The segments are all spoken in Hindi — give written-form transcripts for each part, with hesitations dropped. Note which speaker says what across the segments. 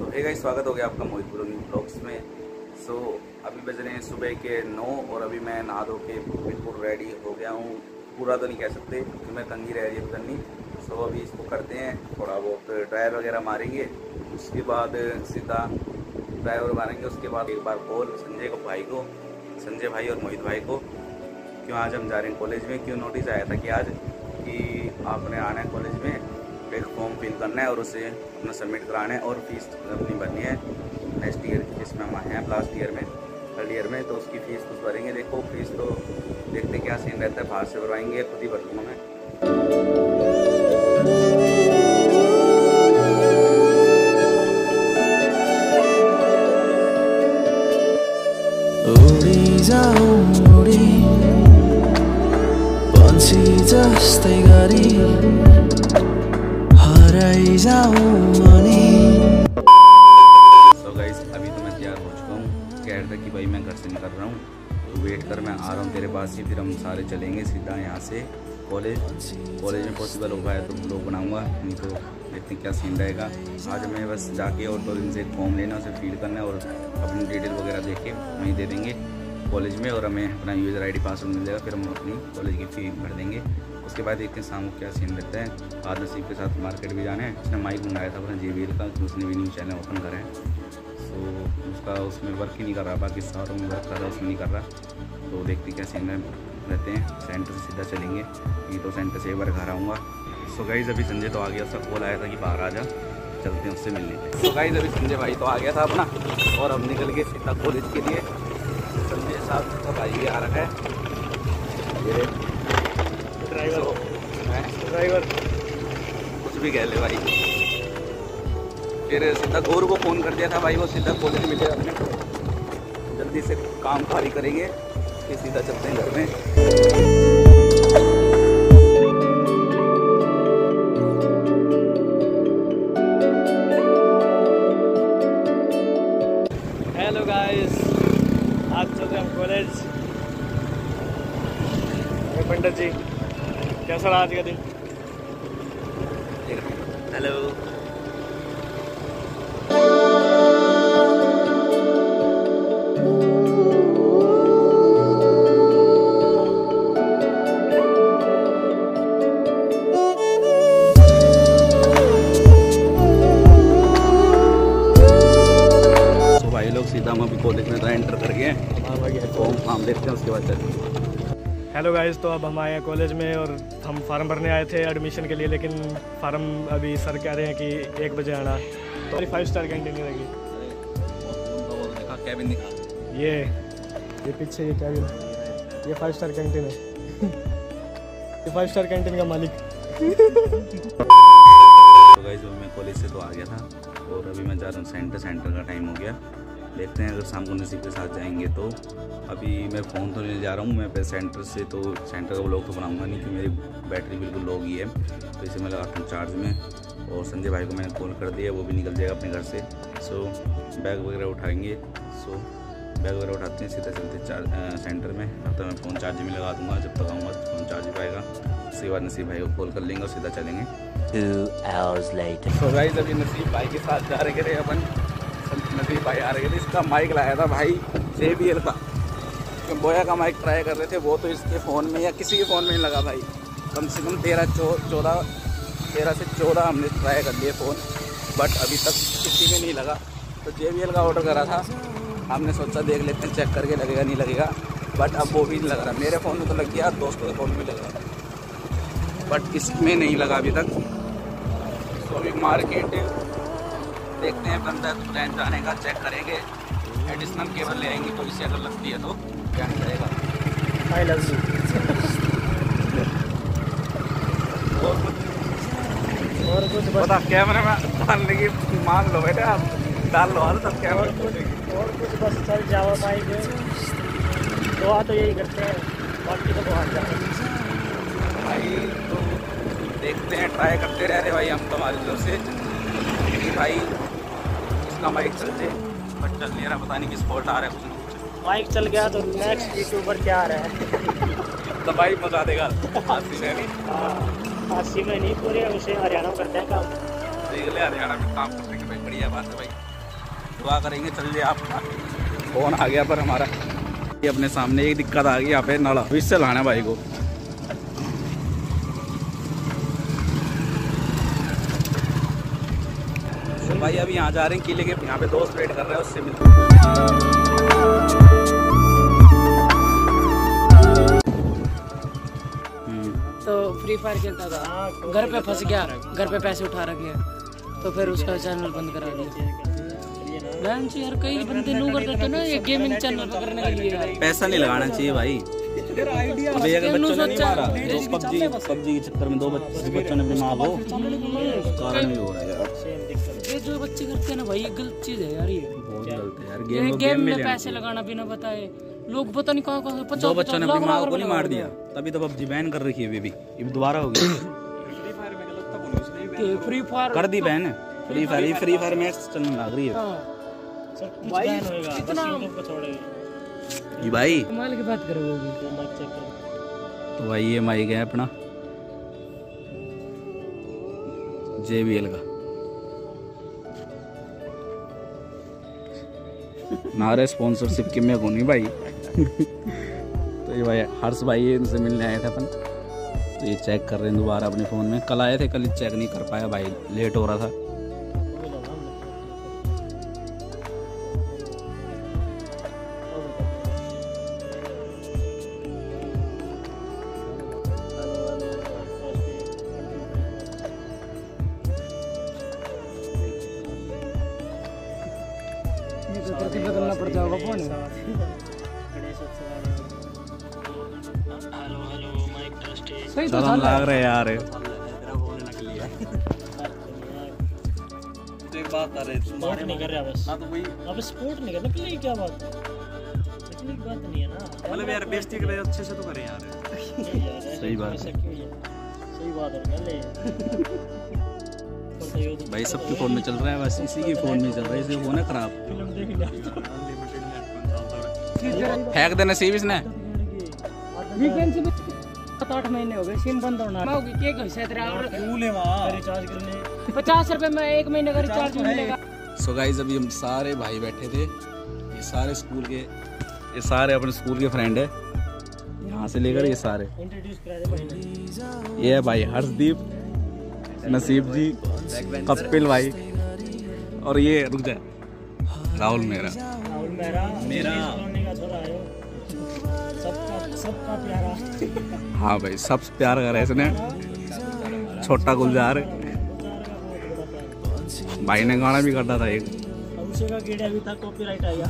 Speaker 1: सो हे गाइस, स्वागत हो गया आपका मोहित ब्लॉग्स में। सो अभी बज रहे हैं सुबह के 9 और अभी मैं नहा धो के बिल्कुल रेडी हो गया हूँ। पूरा तो नहीं कह सकते कि मैं कंघी रह रही है करनी। सो अभी इसको करते हैं, थोड़ा बहुत ड्रायर वगैरह मारेंगे, उसके बाद सीधा ड्राइवर मारेंगे। उसके बाद एक बार कॉल संजय भाई और मोहित भाई को, क्यों आज हम जा रहे हैं कॉलेज में, क्यों नोटिस आया था कि आज कि आपने आना है कॉलेज में, एक फॉर्म फिल करना है और उसे अपना सबमिट कराना है और फीस अपनी भरनी है नेक्स्ट ईयर की, जिसमें हम हैं लास्ट ईयर में, थर्ड ईयर में। तो उसकी फ़ीस कुछ भरेंगे। देखो फीस तो देखते क्या सीन रहता है, बाहर से भरवाएंगे, खुद ही भर लूँगा मैं।
Speaker 2: जस्तै गरी हराइजाऊ अनि।
Speaker 1: सो गाइस, अभी तो मैं तैयार हो चुका हूँ। कह रहा था कि भाई मैं घर से निकल रहा हूँ, तो वेट कर, मैं आ रहा हूँ तेरे पास ही। फिर हम सारे चलेंगे सीधा यहाँ से कॉलेज में पॉसिबल हो पाया तो ब्लॉग बनाऊँगा, नहीं तो देखते हैं क्या सीन रहेगा। आज मैं बस जाके और 2 दिन से एक फॉर्म लेना, उसे फील करना है और अपनी डिटेल वगैरह देख के वहीं दे देंगे कॉलेज में, और हमें अपना यूज़र आईडी पासवर्ड मिल जाएगा। फिर हम अपनी कॉलेज की फ़ी भर देंगे। उसके बाद देखते हैं शाम को क्या सीन रहता है। आज नसीब के साथ मार्केट भी जाना है। उसने माइक मंगाया था अपना JBL का, तो उसने भी न्यूज़ चैनल ओपन करा है। सो उसका उसमें वर्क ही नहीं कर रहा, बाकी सारों में वर्क कर रहा है, उसमें नहीं कर रहा। तो देखते क्या सीन रहते हैं। सेंटर से सीधा चलेंगे, ये तो सेंटर से एक बार घर आऊँगा। सो गाइस, अभी संजय तो आ गया, उसका कॉल आया था कि बाहर आ जा, चलते हैं उससे मिलने। तो गाइस, अभी संजय भाई तो आ गया था अपना, और हम निकल गए सीधा कॉलेज के लिए। संजय साहब का भाई भी आ रखा है, ये ड्राइवर कुछ भी कह ले भाई। फिर सीधा गौर को फ़ोन कर दिया था भाई, वो सीधा कॉलेज मिले अपने, जल्दी से काम खाली करेंगे, फिर सीधा चलते हैं घर में।
Speaker 3: हेलो गाइस, आज चल रहे हम कॉलेज। पंडित जी, कैसा रहा आज का दिन?
Speaker 1: हेलो। तो भाई लोग, सीधा हम अभी कॉलेज में तो एंटर कर गए हैं, फॉर्म देखते हैं, उसके बाद चलते हैं।
Speaker 3: हेलो गाइस, तो अब हम आए हैं कॉलेज में और हम फार्म भरने आए थे एडमिशन के लिए, लेकिन फार्म अभी सर कह रहे हैं कि 1 बजे आना। तो 5 स्टार कैंटीन रहेगी।
Speaker 1: कैबिन दिखा,
Speaker 3: ये पीछे ये कैबिन, ये 5 स्टार कैंटीन है। ये 5 स्टार कैंटीन का मालिक।
Speaker 1: तो गाइस, मैं कॉलेज से तो आ गया था और अभी मैं जा रहा हूँ सेंटर का टाइम हो गया। देखते हैं अगर शाम को नसीब के साथ जाएंगे तो। अभी मैं फ़ोन तो नहीं जा रहा हूँ मैं पे सेंटर से, तो सेंटर का व्लॉग तो बनाऊंगा नहीं कि मेरी बैटरी बिल्कुल लो गई है, तो इसे मैं लगाता हूँ चार्ज में। और संजय भाई को मैंने कॉल कर दिया, वो भी निकल जाएगा अपने घर से। सो बैग वगैरह उठाएंगे। सो बैग वगैरह उठाते हैं, सीधा चलते सेंटर में। तब तक मैं फ़ोन चार्ज में लगा दूँगा, जब तक आऊँगा फ़ोन चार्ज ही पाएगा। उसके बाद नसीब भाई को कॉल कर लेंगे और सीधा चलेंगे।
Speaker 2: 2 hours later।
Speaker 1: तो गाइस, अभी नसीब भाई के साथ जा रहे थे अपन। नसीब भाई आ रहे थे, इसका माइक लाया था भाई JBL का, बोया का माइक ट्राई कर रहे थे। वो तो इसके फ़ोन में या किसी के फ़ोन में नहीं लगा भाई। कम से कम 13 से 14 हमने ट्राई कर लिए फ़ोन, बट अभी तक किसी में नहीं लगा। तो JBL का ऑर्डर करा था, हमने सोचा देख लेते हैं, चेक करके लगेगा नहीं लगेगा, बट अब वो भी नहीं लग रहा। मेरे फ़ोन में तो लग गया, दोस्तों के फ़ोन में लग रहा, बट इसमें नहीं लगा अभी तक। तो अभी मार्केट देखते हैं, बंदा तो प्लान जाने का, चेक करेंगे, एडिशनल केबल ले आएंगे, तो इसे अगर लगती है तो क्या नहीं करेगा।
Speaker 3: I love you. और कुछ
Speaker 1: पता कैमरे में डालने की मांग लो बेटे, आप डाल लो सब कैमरा।
Speaker 3: और कुछ बस चल जावा पाएंगे, दुआ तो यही करते हैं, बाकी तो बहुत जाए
Speaker 1: भाई। तो देखते हैं, ट्राई करते रह रहे भाई हम तुम्हारी तरफ से कि भाई इसका माइक चलते, बट चल नहीं रहा, पता नहीं किस फॉल्ट आ रहा है कुछ।
Speaker 3: माइक चल गया तो नेक्स्ट यूट्यूबर क्या आ रहा है?
Speaker 1: तो भाई मजा देगा।
Speaker 3: हासी में नहीं, पूरे उसे हरियाणा करते हैं काम।
Speaker 1: देख ले, हरियाणा में काम करने की भाई बढ़िया बात है भाई। दुआ करेंगे चल जाए आपका। फोन आ गया पर हमारा ये अपने सामने एक दिक्कत आ गई यहाँ पे नाला इससे लाना भाई को। तो भाई अभी यहाँ जा रहे हैं किले के, यहाँ पे दोस्त वेट कर रहे हैं, उससे मिलते
Speaker 4: तो फ्री फायर खेलता था, घर पे फंस गया, घर पे पैसे उठा रखे तो फिर उसका चैनल बंद करा दिया। यार कई बंदे नो कर देते ना ये गेमिंग चैनल पकड़ने के लिए।
Speaker 1: पैसा नहीं लगाना चाहिए भाई। अभी अगर बच्चों ने नहीं मारा पबजी के चक्कर में 2 बच्चों ने अपनी माँ को कारण भी हो रहा है यार।
Speaker 4: ये जो बच्चे करते हैं ना भाई ये गलत चीज है यार, ये
Speaker 1: बहुत गलत है यार।
Speaker 4: गेम में पैसे लगाना बिना बताए लोग पता नहीं कहाँ
Speaker 1: 2 बच्चों ने अपनी माँ को नहीं मार दिया तभी तो पबजी बैन कर रखी है अभी दोबारा हो गई।
Speaker 4: फ्री फायर
Speaker 1: कर दी बैन। फ्री फायर मैच चलने लग रही है
Speaker 4: भाई कितना
Speaker 1: ये भाई
Speaker 4: कमाल की बात करोगे।
Speaker 1: तो भाई ये माइक है अपना JBL का नारे स्पॉन्सरशिप की मैं नहीं भाई। तो ये भाई हर्ष भाई इनसे मिलने आए थे अपन, तो ये चेक कर रहे हैं दोबारा अपने फ़ोन में। कल आए थे, कल चेक नहीं कर पाया भाई, लेट हो रहा था।
Speaker 4: बदलना पड़ जाएगा फोन। सही तो
Speaker 1: लग रहा है यार।
Speaker 5: एक बात कर रहे स्पोर्ट नहीं कर रहा बस। हाँ तो वही अब स्पोर्ट नहीं कर रहा क्या बात है, इतनी बात नहीं है ना। मतलब यार बेइज्जती करे अच्छे से तो करें यार।
Speaker 1: सही बात है,
Speaker 5: सही बात है
Speaker 1: भाई सबके फोन में चल रहा है, बस इसी के फोन में चल रहा है, इसी फोन है खराब। फेंक देना सिम इसने।
Speaker 4: वीकेंड से 7-8 महीने हो गए सिम बंद होना होगी के कैसे तेरा
Speaker 5: फूल है वहां रिचार्ज करने
Speaker 4: 50 रुपए में 1 महीने का रिचार्ज मिलेगा।
Speaker 1: सो गाइस अभी हम सारे भाई बैठे थे, ये सारे स्कूल के, ये सारे अपने स्कूल के फ्रेंड है, यहाँ से लेकर ये सारे। ये है भाई हर्षदीप, नसीब जी, कपिल भाई, और ये रुक जाए राहुल मेरा सबका प्यारा। हाँ भाई सब प्यार कर रहे हैं इसने। छोटा गुलजार भाई ने गाना भी करता था एक,
Speaker 5: का कीड़ा भी था, कॉपीराइट आया।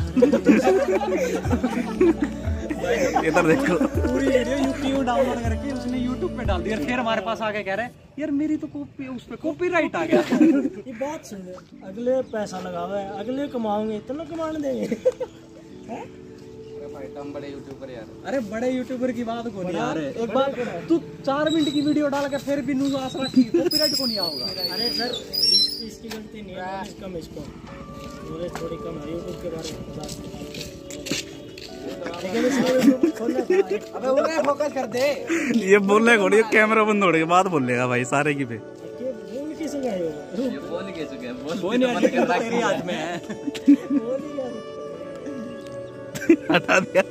Speaker 1: इधर देखो
Speaker 5: पूरी वीडियो यूट्यूब डाउनलोड करके उसने यूट्यूब पे डाल दिया, फिर हमारे पास आके कह रहे यार मेरी तो कॉपी उस पे कॉपीराइट आ गया। ये बात सुन, अगले पैसा लगावे, अगले कमाओगे इतना कमाने देंगे।
Speaker 1: बड़े यूट्यूबर यार।
Speaker 5: अरे बड़े यूट्यूबर की बात को नहीं यार, एक बात तू 4 मिनट की वीडियो डाल के फिर भी न्यूज़ आस रखी, कॉपीराइट को नहीं आओगा। अरे सर इसकी गलती नहीं है, कम इसको थोड़ी कम है यूट्यूब के बारे में बता। अबे उन्हें फोकस कर दे।
Speaker 1: ये बोलने को नहीं, कैमरा बंद होने के बाद बोलेगा भाई सारे की पे।
Speaker 5: बोल किस गए हो?
Speaker 1: बोल के चुके हैं, बोल
Speaker 5: तेरे हाथ में है।
Speaker 1: हटा दिया।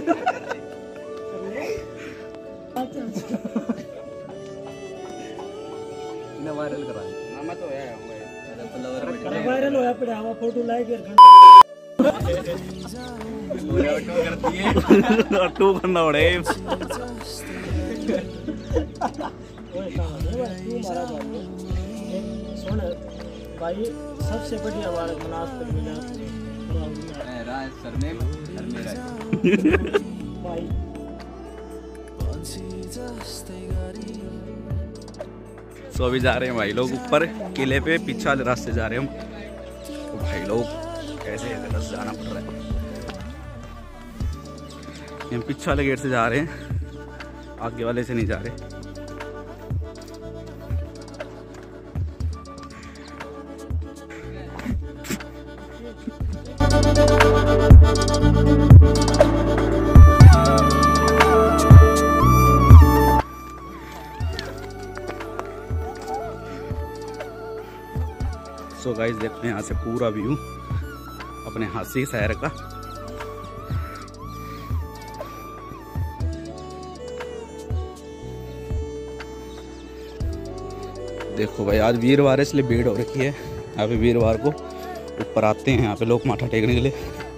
Speaker 1: इन्हें वायरल करा नामा तो है
Speaker 5: वायरल होया पड़ा हवा फोटो लाइक कर
Speaker 1: टू करना पड़े।
Speaker 5: सुन भाई सबसे बढ़िया हमारे मुनासिब मिला
Speaker 1: सरनेम
Speaker 5: भाई।
Speaker 1: सो अभी जा रहे हैं भाई लोग ऊपर किले पे, पीछे वाले रास्ते जा रहे हैं हम। तो भाई लोग कैसे रास्ते जाना पड़ रहा है, हम पीछे वाले गेट से जा रहे हैं, आगे वाले से नहीं जा रहे। सो गाइस देखते हैं यहाँ से पूरा व्यू, अपने हाथ से शहर का। देखो भाई आज वीरवार है इसलिए भीड़ हो रखी है यहाँ पे। वीरवार को ऊपर आते हैं यहाँ पे लोग माथा टेकने के लिए।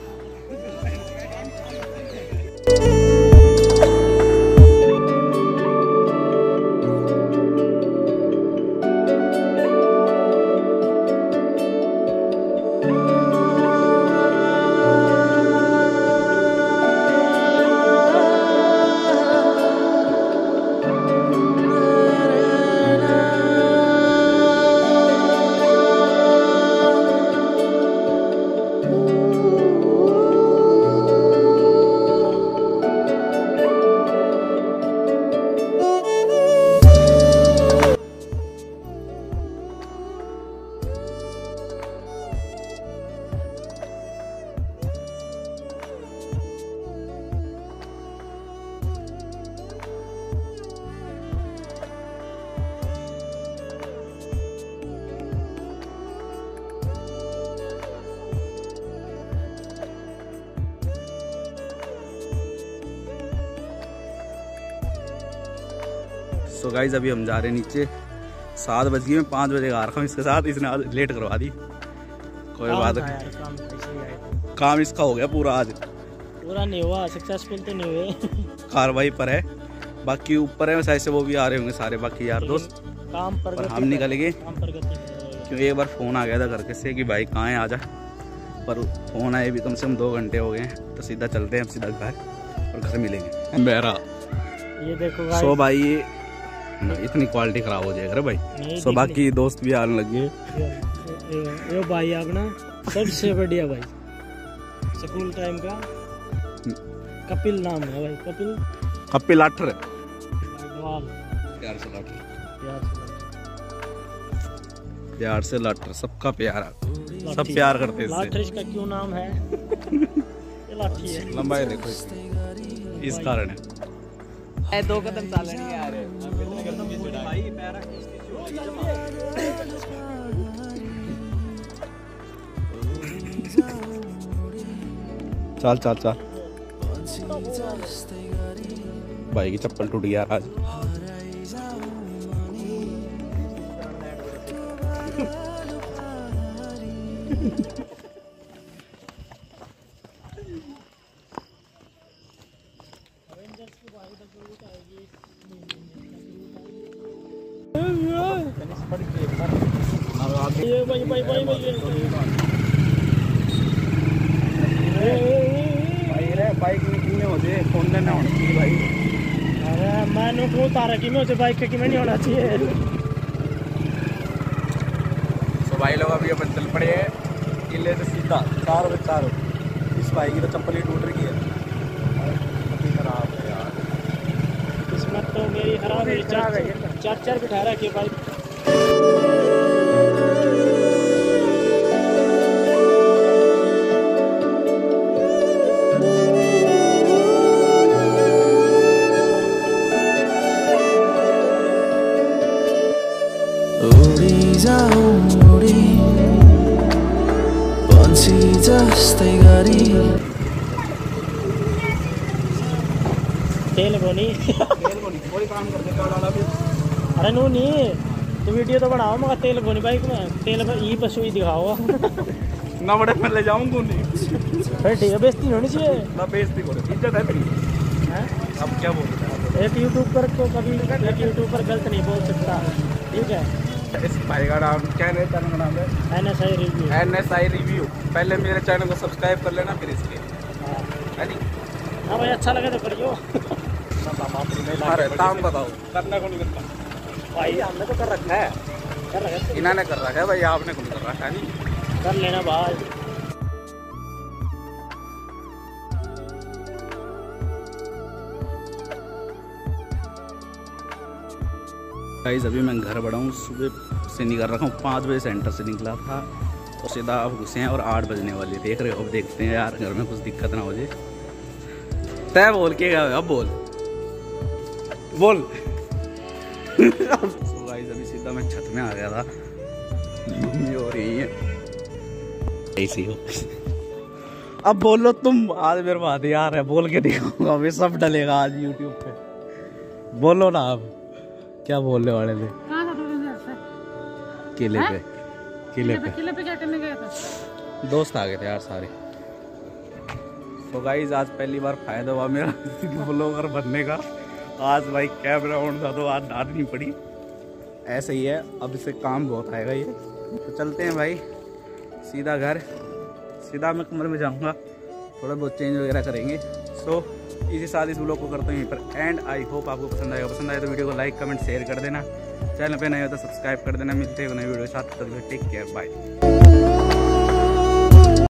Speaker 1: तो गाइस अभी हम जा रहे हैं नीचे। 7 बज गए, मैं 5 बजे आ रखा हूँ इसके साथ। इसने आज लेट करवा दी। कोई बात नहीं, काम इसका हो गया पूरा। आज
Speaker 5: पूरा नहीं हुआ, सक्सेसफुल तो नहीं हुए।
Speaker 1: कार्रवाई पर है, बाकी ऊपर है शायद से वो भी आ रहे होंगे सारे बाकी यार दोस्त।
Speaker 5: काम पर
Speaker 1: हम निकलेंगे
Speaker 5: क्योंकि
Speaker 1: क्योंकि एक बार फ़ोन आ गया था घर के से कि भाई कहाँ है आजा, पर फ़ोन आए भी कम से कम 2 घंटे हो गए हैं। तो सीधा चलते हैं हम सीधा घर और घर मिलेंगे। मेरा
Speaker 5: ये देखो
Speaker 1: सो भाई ये इतनी क्वालिटी खराब हो जाएगा भाई। सो बाकी दोस्त भी आने लगे।
Speaker 5: ये भाई अपना सबसे बढ़िया भाई स्कूल टाइम का कपिल नाम है भाई। कपिल लाठर प्यार से लाठर सबका प्यारा, सब प्यार करते हैं। लाठर इसका क्यों नाम है? ये लाठी है,
Speaker 1: लंबाई देखो इसकी, इस कारण है।
Speaker 5: 2 कदम चालने नहीं आ रहे
Speaker 1: चल चल चल। भाई की चप्पल टूट गया आज। बाइक निकलने होते फोन करना होना चाहिए भाई।
Speaker 5: अरे मैंने को उतारा कि मैं उसे बाइक की में नहीं होना चाहिए।
Speaker 1: तो भाई लोग अभी अपन चल पड़े हैं किले से सीधा 4 बजे 4। इस भाई की तो चप्पल ही टूट रही है, खराब है यार।
Speaker 5: किस्मत तो मेरी खराब है। 4 बिठा रहा कि बाइक। तेल को नहीं
Speaker 1: कोई काम करते डाला भी।
Speaker 5: अरे नो नहीं तो वीडियो तो बनाओ मगर तेल को नहीं बाइक में। तेल ई पशु ही दिखाओ
Speaker 1: ना बड़े मैं ले जाऊंगा नहीं।
Speaker 5: फिर ठीक है, बेइज्जती होनी चाहिए
Speaker 1: ना। बेइज्जती बोलो, इज्जत है तेरी। अब क्या बोल
Speaker 5: एक यूट्यूबर को कभी एक यूट्यूबर गलत नहीं बोल सकता, ठीक है।
Speaker 1: इस भाई का नाम क्या है? चैनल का नाम है
Speaker 5: NSI रिव्यू।
Speaker 1: NSI review. पहले मेरे चैनल को सब्सक्राइब कर लेना फिर इसके, है नहीं?
Speaker 5: हाँ भाई, अच्छा लगे तो करियो।
Speaker 1: अरे काम बताओ, करने को नहीं करता
Speaker 5: भाई। हमने तो कर रखा है,
Speaker 1: इन्होंने कर रखा है भाई, आपने को नहीं कर रखा है। नहीं
Speaker 5: कर लेना भाई।
Speaker 1: गाइस अभी मैं घर बढ़ा हूँ, सुबह से निकल रखा हूँ। 5 बजे सेंटर से निकला था और सीधा अब घुसे हैं और 8 बजने वाले। देख रहे हो, अब देखते हैं यार घर में कुछ दिक्कत ना हो जाए। तय बोल के अब बोल So गाइस अभी सीधा मैं छत में आ गया था। मम्मी हो रही है ऐसी हो। अब बोलो तुम। आज मेरे पास हथियार है, बोल के दिखाऊंगा, अभी सब डलेगा आज यूट्यूब पे। बोलो ना आप क्या बोलने वाले थे। किले पे। किले पे
Speaker 4: क्या करने गया था?
Speaker 1: दोस्त आ गए थे यार सारे। तो गाइस आज पहली बार फायदा हुआ मेरा ब्लॉगर बनने का। आज भाई कैमरा ऑन था तो आज डांट नहीं पड़ी। ऐसे ही है, अब इसे काम बहुत आएगा ये। तो चलते हैं भाई सीधा घर, सीधा मैं कमरे में जाऊंगा, थोड़ा बहुत चेंज वगैरह करेंगे। सो इसी साथ इस ब्लॉग को करते हैं यहीं पर एंड। आई होप आपको पसंद आएगा। पसंद आए तो वीडियो को लाइक कमेंट शेयर कर देना, चैनल पे नए हो तो सब्सक्राइब कर देना। मिलते हैं नई वीडियो के साथ, तब तक टेक केयर, बाय।